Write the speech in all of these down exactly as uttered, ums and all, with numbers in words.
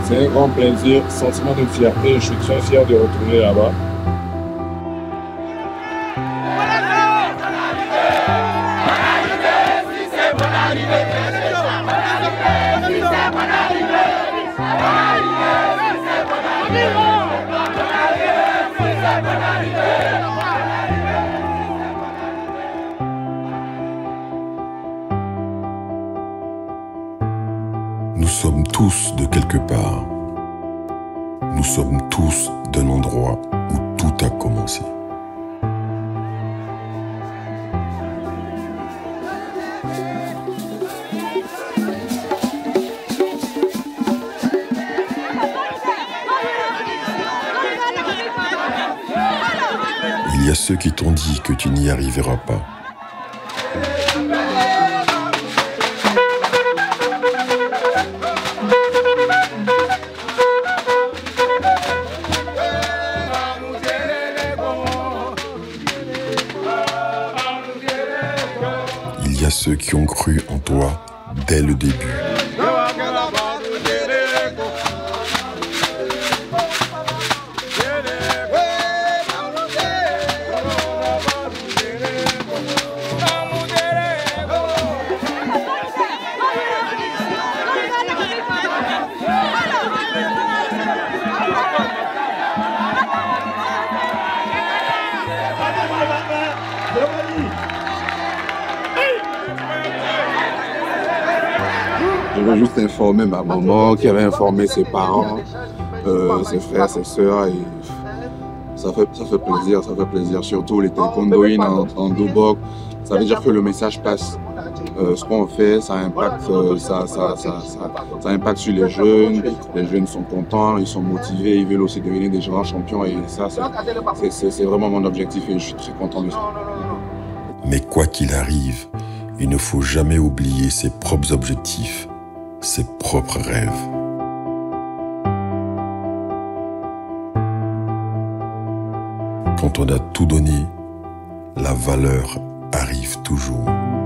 C'est un grand plaisir, sentiment de fierté. Je suis très fier de retourner là-bas. Nous sommes tous de quelque part. Nous sommes tous d'un endroit où tout a commencé. Il y a ceux qui t'ont dit que tu n'y arriveras pas. Il y a ceux qui ont cru en toi dès le début. Je veux juste informer ma maman qui avait informé ses parents, euh, ses frères, ses sœurs. Et ça fait, ça fait plaisir, ça fait plaisir. Surtout les taekwondoïnes en, en Dobok. Ça veut dire que le message passe. Euh, ce qu'on fait, ça impacte, euh, ça, ça, ça, ça, ça impacte sur les jeunes. Les jeunes sont contents, ils sont motivés, ils veulent aussi devenir des grands champions. Et ça, c'est vraiment mon objectif et je suis très content de ça. Mais quoi qu'il arrive, il ne faut jamais oublier ses propres objectifs, ses propres rêves. Quand on a tout donné, la valeur arrive toujours.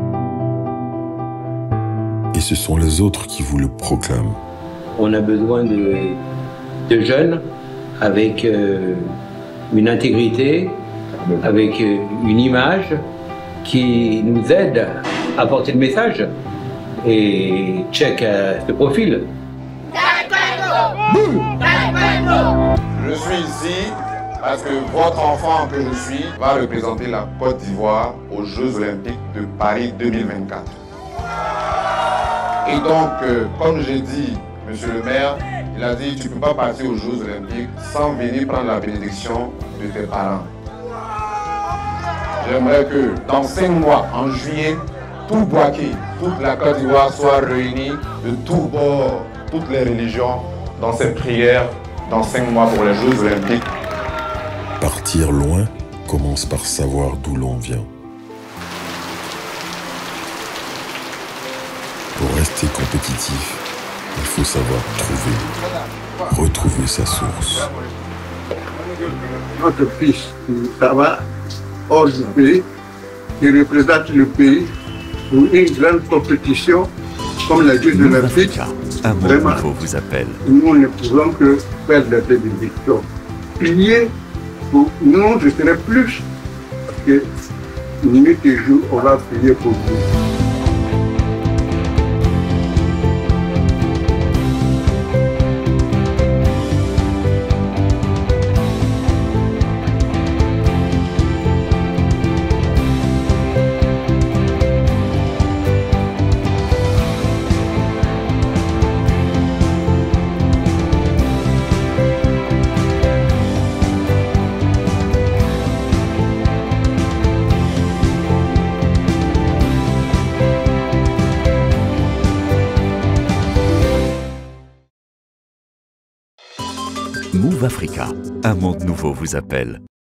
Et ce sont les autres qui vous le proclament. On a besoin de, de jeunes avec euh, une intégrité, avec euh, une image qui nous aide à porter le message. Et check euh, ce profil. Je suis ici parce que votre enfant que je suis va représenter la Côte d'Ivoire aux Jeux Olympiques de Paris deux mille vingt-quatre. Et donc, euh, comme j'ai dit, monsieur le maire, il a dit tu ne peux pas partir aux Jeux Olympiques sans venir prendre la bénédiction de tes parents. J'aimerais que dans cinq mois, en juillet, tout Bouaké, toute la Côte d'Ivoire soit réunie de tous bords, toutes les religions, dans cette prière, dans cinq mois pour les Jeux Olympiques. Partir loin commence par savoir d'où l'on vient. Pour rester compétitif, il faut savoir trouver, retrouver sa source. Notre fils, ça va hors du pays, qui représente le pays pour une grande compétition comme la Jeux Olympiques. Vraiment, vous appelle. Nous ne pouvons que faire des bénédictions. Prier pour nous, je serai plus, parce que nuit et jour, on va prier pour vous. Move Africa, un monde nouveau vous appelle.